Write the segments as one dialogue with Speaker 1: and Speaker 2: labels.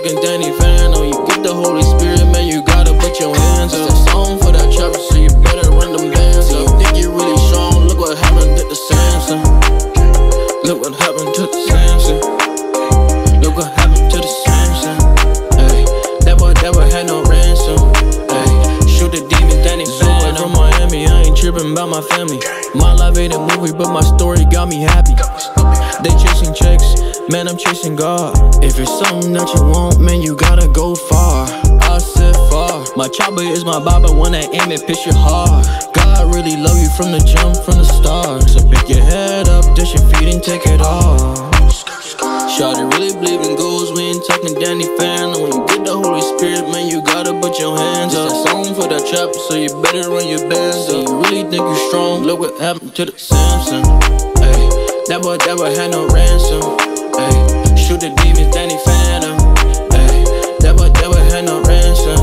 Speaker 1: talking Danny Phantom. You get the Holy Spirit, man, you gotta put your hands up. It's a song for that trapper, so you better run them bands up. You think you really strong, look what happened to the Samson. Look what happened to the Samson. Look what happened to the Samson. Ay, that boy had no ransom. Ay, shoot the demon Danny Phantom. From Miami, I ain't tripping about my family. My life ain't a movie, but my story got me happy. They chasing checks, man, I'm chasing God. If it's something that you want, man, you gotta go far. I said far. My chopper is my Bible, when I aim it, pitch your heart. God really love you from the jump, from the start. So pick your head up, dish your feet and take it off. Shawty really believe in goals, we ain't talking Danny Phantom. When you get the Holy Spirit, man, you gotta put your hands up. It's a song for that trapper, so you better run your bands up. You really think you strong, look what happened to the Samson. Ay, that boy had no ransom. Ay, shoot the demons, Danny Phantom. Ay, that boy had no ransom.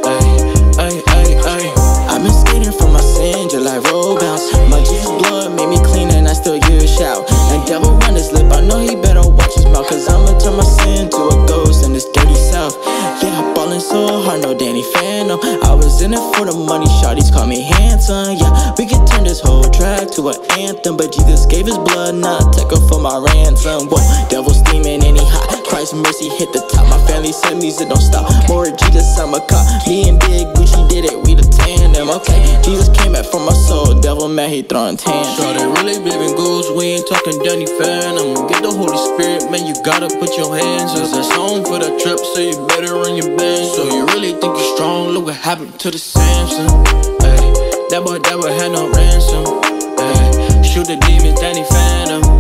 Speaker 2: I've been skating from my sin, just like roll bounce. My Jesus blood made me clean and I still hear a shout. And devil run his lip, I know he better watch his mouth, cause I'ma turn my sin to a ghost in this dirty south. Yeah, I'm ballin' so hard, no Danny Phantom. I was in it for the money, shawties call me handsome. Yeah, we could turn this whole track to an anthem, but Jesus gave his blood, not take her for my ransom. Whoa, devil steaming and he hot, Christ's mercy hit the top. My family said music don't stop, more Jesus, I'm a cop. Me and Big Gucci did it, we the tandem. Okay, Jesus came back from my soul, devil man, he throwing tantrums.
Speaker 1: So they really believe in goals, we ain't talking Danny Phantom. Get the Holy Spirit, man, you gotta put your hands up. It's a song for that trip, so you better run your band. So you really think you're strong, look what happened to the Samson. Ay, that boy had no ransom. Ay, shoot the demons, Danny Phantom.